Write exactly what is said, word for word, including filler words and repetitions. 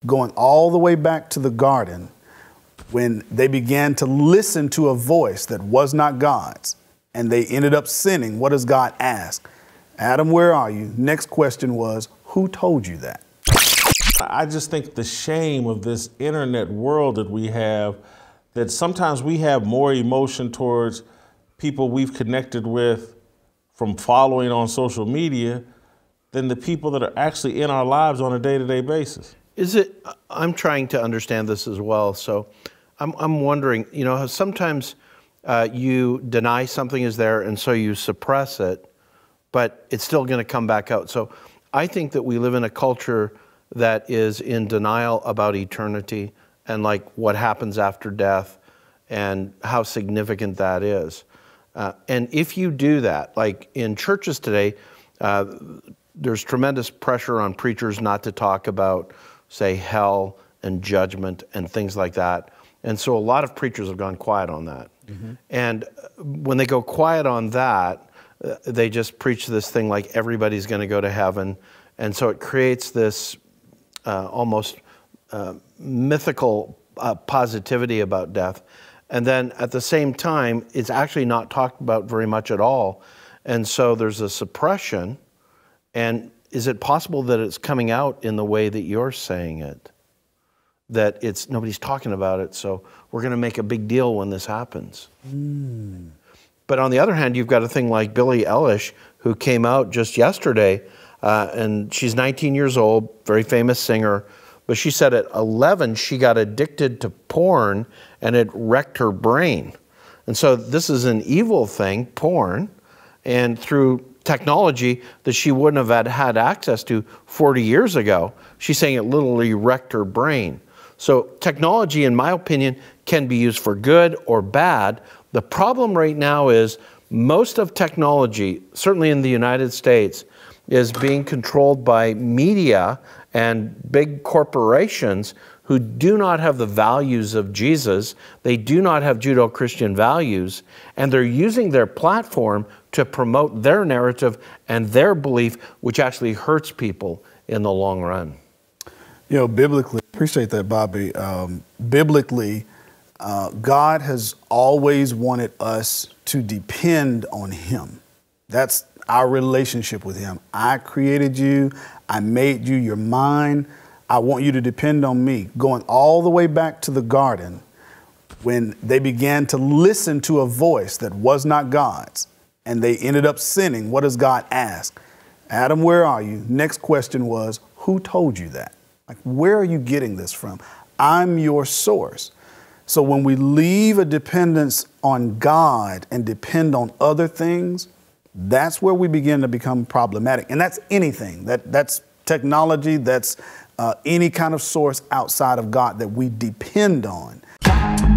going all the way back to the garden when they began to listen to a voice that was not God's, and they ended up sinning. What does God ask? Adam, where are you? Next question was, who told you that? I just think the shame of this internet world that we have, that sometimes we have more emotion towards people we've connected with from following on social media than the people that are actually in our lives on a day-to-day basis. Is it, I'm trying to understand this as well, so I'm, I'm wondering, you know, sometimes uh, you deny something is there and so you suppress it, but it's still going to come back out. So I think that we live in a culture that is in denial about eternity and like what happens after death and how significant that is. Uh, and if you do that, like in churches today, uh, there's tremendous pressure on preachers not to talk about, say, hell and judgment and things like that. And so a lot of preachers have gone quiet on that. Mm-hmm. And when they go quiet on that, uh, they just preach this thing like everybody's going to go to heaven. And so it creates this uh, almost uh, mythical uh, positivity about death. And then at the same time, it's actually not talked about very much at all. And so there's a suppression. And is it possible that it's coming out in the way that you're saying it? That it's nobody's talking about it, so we're going to make a big deal when this happens. Mm. But on the other hand, you've got a thing like Billie Eilish, who came out just yesterday, uh, and she's nineteen years old, very famous singer, but she said at eleven she got addicted to porn and it wrecked her brain. And so this is an evil thing, porn, and through technology that she wouldn't have had, had access to forty years ago, she's saying it literally wrecked her brain. So technology, in my opinion, can be used for good or bad. The problem right now is most of technology, certainly in the United States, is being controlled by media and big corporations who do not have the values of Jesus. They do not have Judeo-Christian values, and they're using their platform to promote their narrative and their belief, which actually hurts people in the long run. You know, biblically, appreciate that, Bobby. Um, biblically, uh, God has always wanted us to depend on Him. That's our relationship with Him. I created you. I made you. You're mine. I want you to depend on me. Going all the way back to the garden when they began to listen to a voice that was not God's, and they ended up sinning. What does God ask? Adam, where are you? Next question was, who told you that? Like, where are you getting this from? I'm your source. So when we leave a dependence on God and depend on other things, that's where we begin to become problematic. And that's anything. That, that's technology. That's uh, any kind of source outside of God that we depend on.